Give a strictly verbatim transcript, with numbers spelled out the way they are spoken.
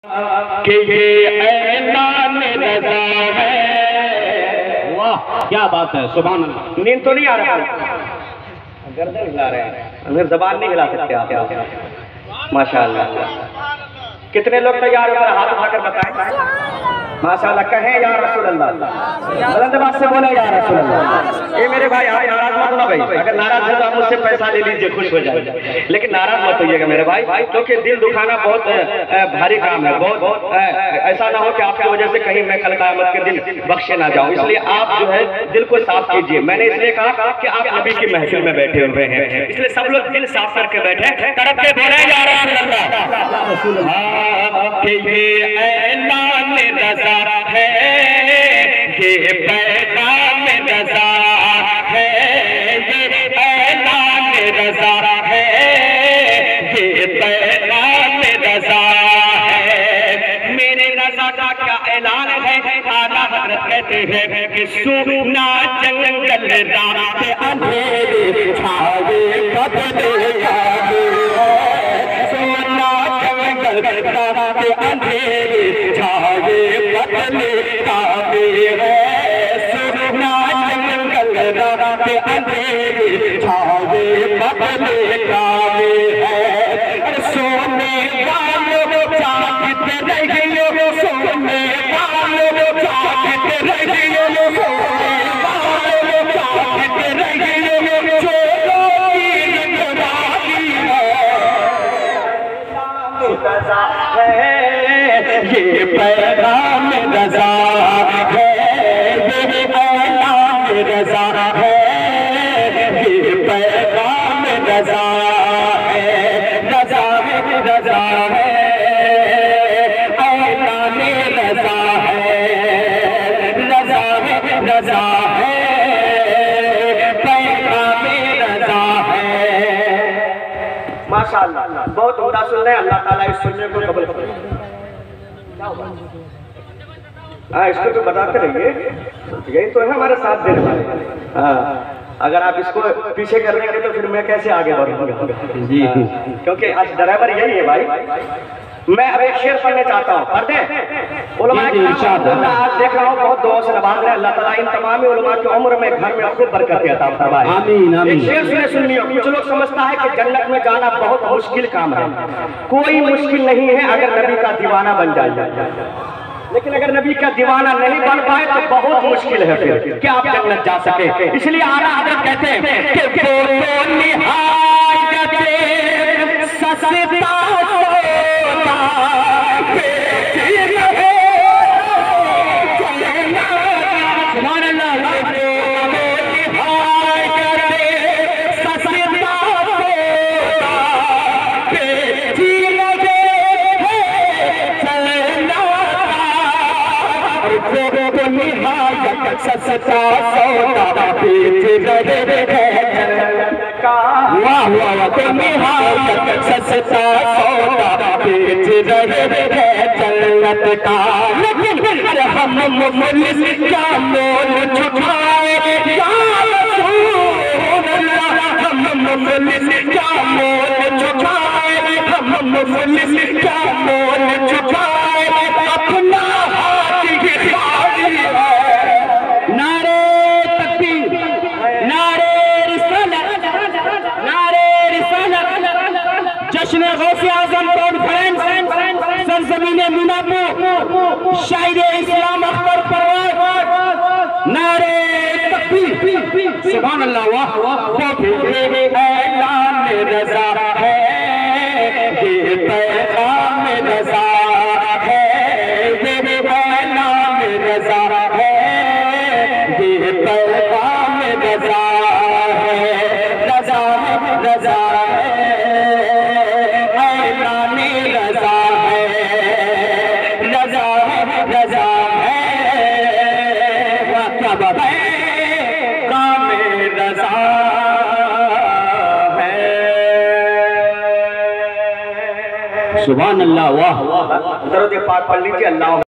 कि ये ऐलान रज़ा है। वाह क्या बात है, सुभान अल्लाह। नींद तो नहीं आ रहा, गर्दन हिला रहे हैं, अगर जबान नहीं हिला सकते आप। माशाअल्लाह। कितने लोग तैयार होकर हाथ उठाकर बताएं माशाअल्लाह, कहें या रसूल अल्लाह, बुलंद आवाज से बोले या रसूल अल्लाह। ये मेरे भाई आप नाराज मत होना भाई, अगर नाराज हो तो आप मुझसे पैसा ले लीजिए, खुश हो जाए, लेकिन नाराज मत होइएगा मेरे भाई, क्योंकि दिल दुखाना बहुत भारी काम है। बहुत ऐसा ना हो कि आपकी वजह से कहीं मैं कल क़यामत के दिन बख्शे ना जाऊं, इसलिए आप जो है दिल को साफ कीजिए। मैंने इसलिए कहा कि आप नबी की महफिल में बैठे हुए हैं, इसलिए सब लोग दिल साफ करके बैठे, तरफ के बोले या रसूल अल्लाह। कि ये ऐलान रज़ा है, ये पैगाम रज़ा है, ये ऐलान रज़ा है, ये पैगाम रज़ा है। मेरे रज़ा का क्या ऐलान है, आला हज़रत कहते हैं कि सुना जंगल रात अंधेरे छाए बदले जाए, सुना जंगल रात अंधेरे छाए बदले काबे है, सुना जंगल रात अंधेरे छाए बदले काबे है। सोने वालों जागते रहियो, सोने वालों जागते रहियो, सोने वालों जागते रहियो, चोरों की निगरानी है, ये पैगाम रज़ा है, ये ऐलान रज़ा है, ये पैगाम रज़ा है, रज़ा है, रज़ा है, ऐलान रज़ा है, रज़ा है, रज़ा है, पैगाम रज़ा है। माशाअल्लाह, बहुत उम्दा सुन रहे हैं। अल्लाह ताला इस सुनने को कबूल करे। हाँ, इसको तो बताते रहिए, यही तो है हमारे साथ देने वाले। हाँ, अगर आप इसको पीछे कर लेंगे तो फिर मैं कैसे आगे बढ़ूंगा जी, क्योंकि आज ड्राइवर यही है भाई। मैं अब एक शेर पढ़ने चाहता हूँ, पढ़ दें? उलमा की आज देख रहा हूँ बहुत दुआ से नवाज रहे, अल्लाह ताला इन तमाम उलमा की उम्र में घर में खूब बरकत अता फरमाए। आमीन आमीन। एक शेर सुने सुनिए। कुछ लोग समझता है कि जन्नत में जाना बहुत मुश्किल काम है। कोई मुश्किल नहीं है अगर नबी का दीवाना बन जाए, लेकिन अगर नबी का दीवाना नहीं बन पाए तो बहुत मुश्किल है फिर कि आप जन्नत जा सके। इसलिए आला हज़रत कहते हैं कि बोलो निहायत सस्ता सस्ता सौदा बेच रहे हैं का, वाह वाह, तो निहायत सस्ता सौदा बेच रहे हैं जन्नत का। लेकिन हम मुफलिस क्या मोल चुकाए या रसूल अल्लाह, हम मुफलिस क्या मोल चुकाए, हम मुफलिस क्या मोल चुकाए, अपना हाथ की खाली है। नारे तकबीर, नारे रिसालत, नारे रिसालत, जश्न गौसे आज़म कॉन्फ्रेंस सरज़मीने मीनापुर, शायरे इस्लाम अख्तर परवार, नारे तकबीर, सुभान अल्लाह, वाह वाह। ये ऐलान रज़ा है, ये पैगाम रज़ा है, ये ऐलान रज़ा है, ये पैगाम रज़ा है, रज़ा है, रज़ा है, ऐलान रज़ा है, रज़ा है, रज़ा है। वाह क्या बात है, काम रज़ा है। सुभान अल्लाह, वाह वाह। दरूद पाक पढ़ लीजिए। अल्लाह